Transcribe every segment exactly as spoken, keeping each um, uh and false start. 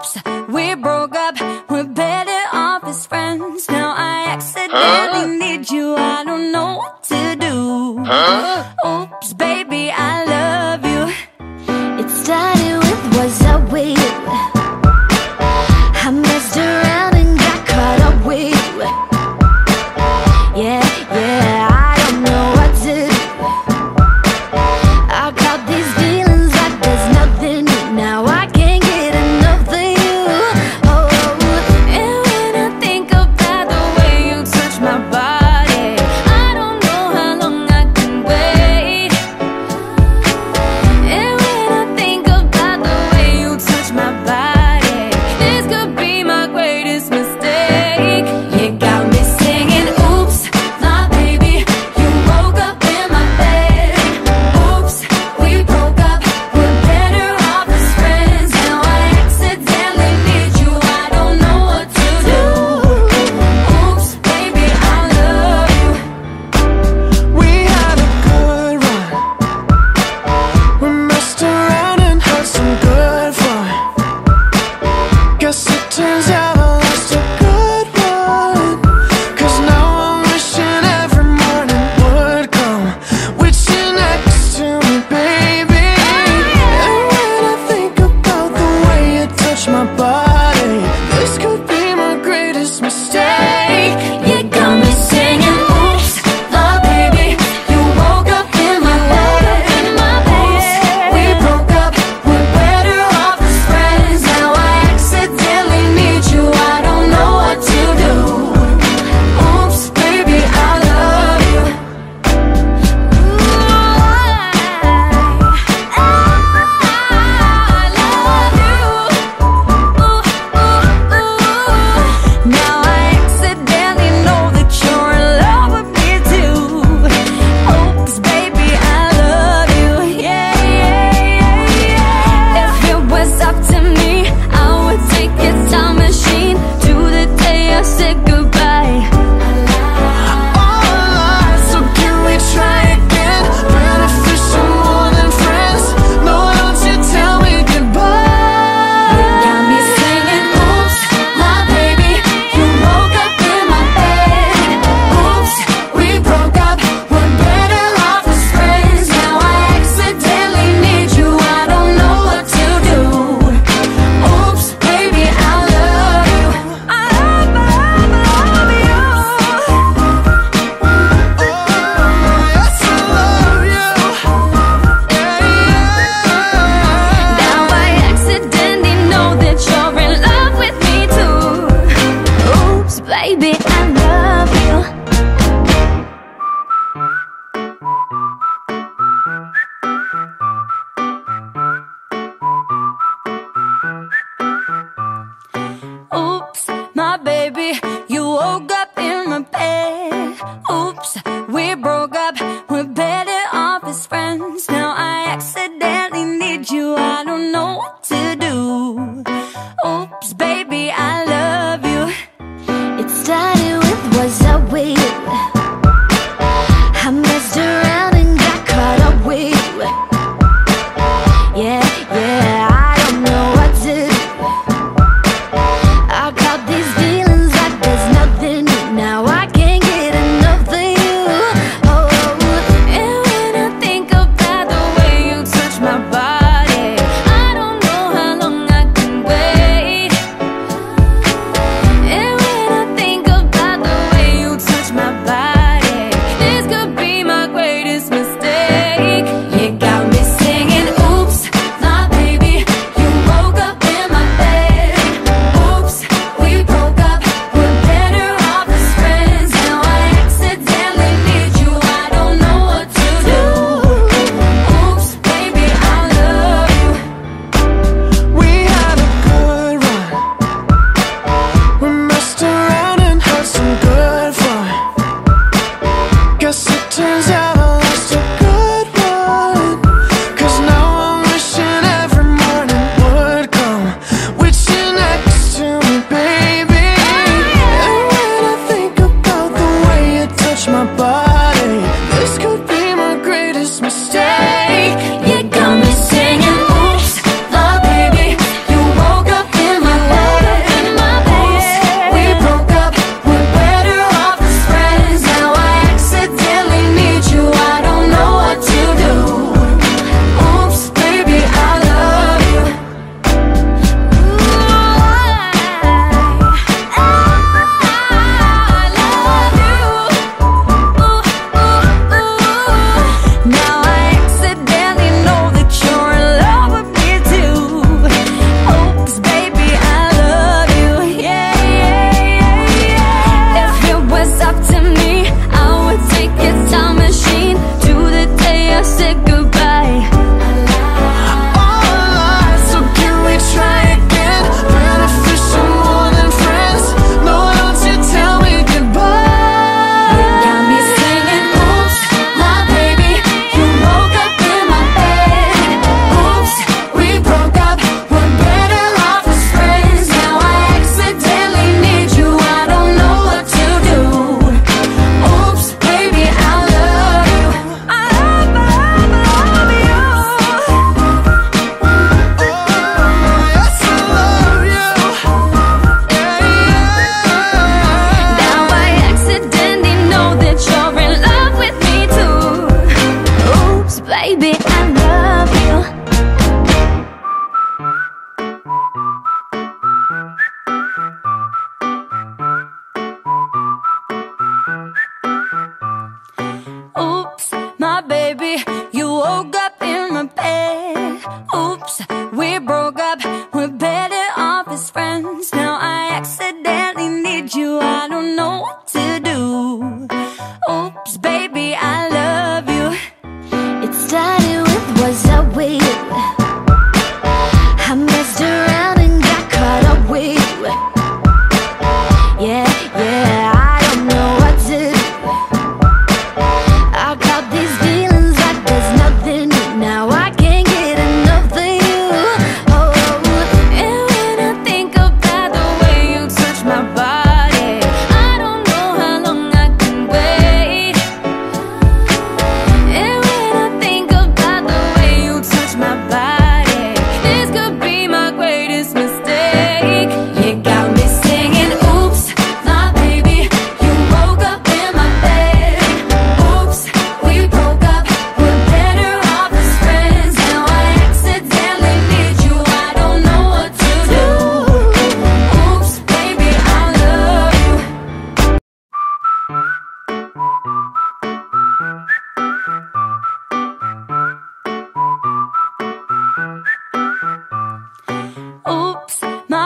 Oops, we broke up, we're better off as friends. Now I accidentally huh? need you, I don't know what to do. Huh? Oops, baby, I love you. It started with what's up with you. I messed around and got caught up with you. Yeah, yeah, I don't know what to do. I got these feelings like there's nothing new. Now I can't get enough of you. Oh, and when I think about the way you touch my body, I don't know how long I can wait. And when I think about the way you touch my body, this could be my greatest mistake. You got me singing, oops, my baby, you woke up in my bed. Oops, we broke up, we're better off as friends. Now I accidentally need you, I don't know what to do. Oops, baby, I love you. We had a good run. We messed around and had some good fun. Guess it turns out I lost a good one. Cause now I'm wishing every morning would come with you next to me, baby. And when I think about the way you touch my body, this could be my greatest mistake. You got me singing, oops, my baby, you woke up in my bed. Oops, we broke up, we're better off as friends. Now I accidentally need you, I don't know what to do. Oops, baby, I love you. Ooh, I, I love you. Ooh,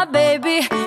baby.